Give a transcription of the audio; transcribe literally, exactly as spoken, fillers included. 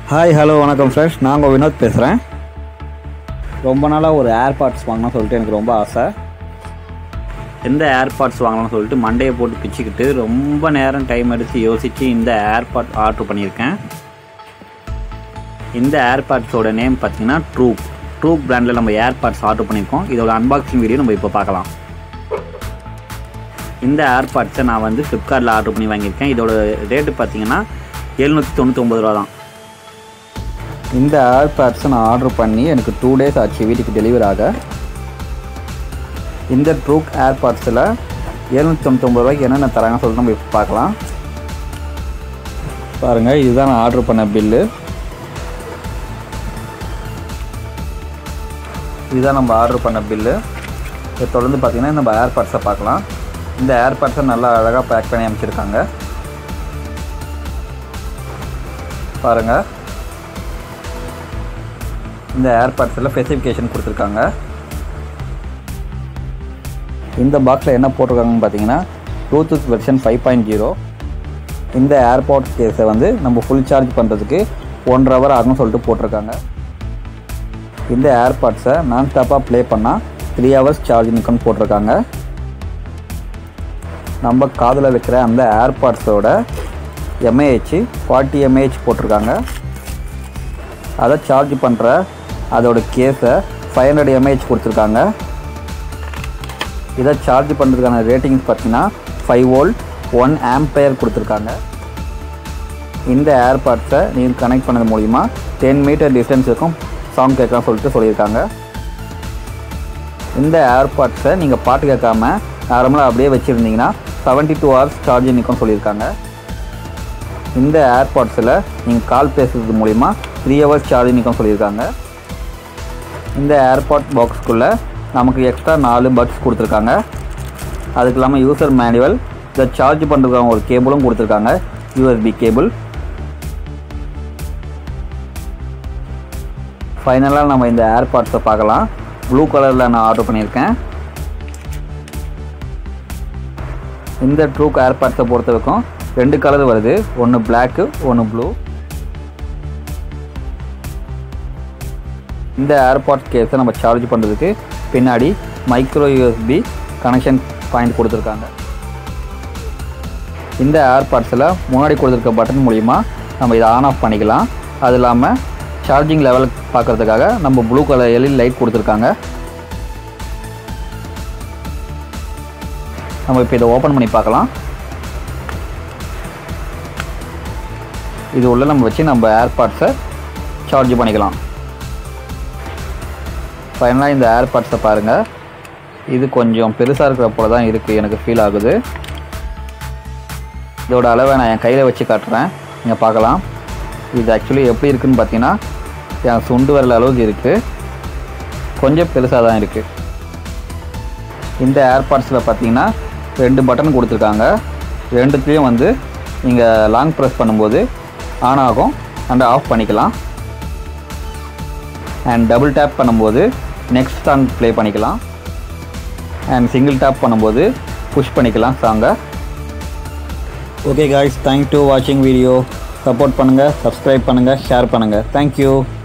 Hi hello வணக்கம் friends, நான் உங்கள் வினோத் பேசுகிறேன். ரொம்ப நாளாக ஒரு ஏர்பாட்ஸ் வாங்கணும்னு சொல்லிட்டு எனக்கு ரொம்ப ஆசை. எந்த ஏர்பாட்ஸ் வாங்கலாம்னு சொல்லிட்டு மண்டையை போட்டு பிச்சுக்கிட்டு ரொம்ப நேரம் டைம் எடுத்து யோசித்து இந்த ஏர்பாட் ஆர்டர் பண்ணியிருக்கேன். இந்த ஏர்பாட்ஸோட நேம் பார்த்திங்கன்னா ட்ரூப் ட்ரூப் பிராண்டில் நம்ம ஏர்பாட்ஸ் ஆர்டர் பண்ணியிருக்கோம். இதோட அன்பாக்சிங் வீடியோ நம்ம இப்போ பார்க்கலாம். இந்த ஏர்பாட்ஸை நான் வந்து ஃப்ளிப்கார்ட்டில் ஆர்டர் பண்ணி வாங்கியிருக்கேன். இதோட ரேட்டு பார்த்திங்கன்னா எழுநூற்றி தொண்ணூற்றி ஒம்பது ரூபா தான். இந்த ஏர்பாட்ஸை நான் ஆர்டர் பண்ணி எனக்கு டூ டேஸ் ஆச்சு வீட்டுக்கு டெலிவரி ஆக. இந்த ட்ரூப் ஏர்பாட்ஸில் எழுநூற்றி தொண்ணூற்றி ஒம்பது ரூபாய்க்கு என்னென்ன தராங்கன்னு சொல்லிட்டு நம்ம இப்போ பார்க்கலாம். பாருங்கள், இதுதான் நான் ஆர்டர் பண்ண பில்லு. இதுதான் நம்ம ஆர்டர் பண்ண பில்லு. இதை தொடர்ந்து பார்த்திங்கன்னா நம்ம ஏர்பாட்ஸை பார்க்கலாம். இந்த ஏர்பாட்ஸை நல்லா அழகாக பேக் பண்ணி அமைச்சிருக்காங்க. பாருங்கள், இந்த ஏர்பாட்ஸில் ஸ்பெசிஃபிகேஷன் கொடுத்துருக்காங்க. இந்த பாக்ஸில் என்ன போட்டிருக்காங்கன்னு பார்த்தீங்கன்னா Bluetooth version five point zero. இந்த ஏர்பாட்ஸ் கேஸை வந்து நம்ம ஃபுல் சார்ஜ் பண்ணுறதுக்கு ஒன்றரை ஹவர் ஆகும்னு சொல்லிட்டு போட்டிருக்காங்க. இந்த ஏர்பாட்ஸை நான் ஸ்டாப்பாக ப்ளே பண்ணால் த்ரீ ஹவர்ஸ் சார்ஜ் நிற்கும்னு போட்டிருக்காங்க. நம்ம காதில் வைக்கிற அந்த ஏர்பாட்ஸோட எம்ஏஹெச் ஃபார்ட்டி எம்ஏஹெச் போட்டிருக்காங்க. அதை சார்ஜ் பண்ணுற அதோட கேஸை ஃபைவ் ஹண்ட்ரட் எம்ஏஹெச் கொடுத்துருக்காங்க. இதை சார்ஜ் பண்ணுறதுக்கான ரேட்டிங்ஸ் பார்த்தீங்கன்னா ஃபைவ் வோல்ட் ஒன் ஆம்பயர் கொடுத்துருக்காங்க. இந்த ஏர்பாட்ஸை நீங்கள் கனெக்ட் பண்ணது மூலிமா டென் மீட்டர் டிஸ்டன்ஸ் இருக்கும் சாங் கேட்கலாம் சொல்லிட்டு சொல்லியிருக்காங்க. இந்த ஏர்பாட்ஸை நீங்கள் பாட்டு கேட்காம நார்மலாக அப்படியே வச்சுருந்தீங்கன்னா செவன்ட்டி டூ ஹவர்ஸ் சார்ஜ் நிற்கும் சொல்லியிருக்காங்க. இந்த ஏர்பாட்ஸில் நீங்கள் கால் பேசுறது மூலிமா த்ரீ ஹவர்ஸ் சார்ஜ் நிற்கும் சொல்லியிருக்காங்க. இந்த ஏர்பாட் பாக்ஸ்க்குள்ளே நமக்கு எக்ஸ்ட்ரா நாலு பட்ஸ் கொடுத்துருக்காங்க. அதுக்கு இல்லாமல் யூசர் மேனுவல், இதை சார்ஜ் பண்ணுறதுக்கான ஒரு கேபிளும் கொடுத்துருக்காங்க, யூஎஸ்பி கேபிள். ஃபைனலாக நம்ம இந்த ஏர்பாட்ஸை பார்க்கலாம். ப்ளூ கலரில் நான் ஆர்டர் பண்ணியிருக்கேன். இந்த ட்ரூப் ஏர்பாட்ஸை பொறுத்த வரைக்கும் ரெண்டு கலர் வருது, ஒன்று பிளாக்கு ஒன்று ப்ளூ. இந்த ஏர்பாட்ஸ் கேஸை நம்ம சார்ஜ் பண்ணுறதுக்கு பின்னாடி மைக்ரோ யூஎஸ்பி கனெக்ஷன் பாயிண்ட் கொடுத்துருக்காங்க. இந்த ஏர்பாட்ஸில் முன்னாடி கொடுத்துருக்க பட்டன் மூலிமா நம்ம இதை ஆன் ஆஃப் பண்ணிக்கலாம். அது இல்லாமல் சார்ஜிங் லெவல் பார்க்குறதுக்காக நம்ம ப்ளூ கலர் எல்இடி லைட் கொடுத்துருக்காங்க. நம்ம இப்போ இதை ஓப்பன் பண்ணி பார்க்கலாம். இது உள்ள நம்ம வச்சு நம்ம ஏர்பாட்ஸை சார்ஜ் பண்ணிக்கலாம். ஃபைனலாக இந்த ஏர்பாட்ஸை பாருங்கள். இது கொஞ்சம் பெருசாக இருக்கிற போல தான் இருக்குது, எனக்கு ஃபீல் ஆகுது. இதோட அளவை நான் என் கையில் வச்சு காட்டுறேன், நீங்கள் பார்க்கலாம். இது ஆக்சுவலி எப்படி இருக்குதுன்னு பார்த்தீங்கன்னா என் சுண்டு வரல அளவுக்கு இருக்குது, கொஞ்சம் பெருசாக தான் இருக்குது. இந்த ஏர்பாட்ஸில் பார்த்தீங்கன்னா ரெண்டு பட்டன் கொடுத்துருக்காங்க. ரெண்டுத்துலேயும் வந்து நீங்கள் லாங் ப்ரெஸ் பண்ணும்போது ஆன் ஆகும் அண்ட் ஆஃப் பண்ணிக்கலாம். அண்ட் டபுள் டேப் பண்ணும்போது நெக்ஸ்ட் சாங் ப்ளே பண்ணிக்கலாம். அண்ட் சிங்கிள் டேப் பண்ணும்போது புஷ் பண்ணிக்கலாம் சாங்கை. ஓகே காய்ஸ், தேங்க் யூ வாட்சிங் வீடியோ. சப்போர்ட் பண்ணுங்கள், சப்ஸ்கிரைப் பண்ணுங்கள், ஷேர் பண்ணுங்கள். தேங்க்யூ.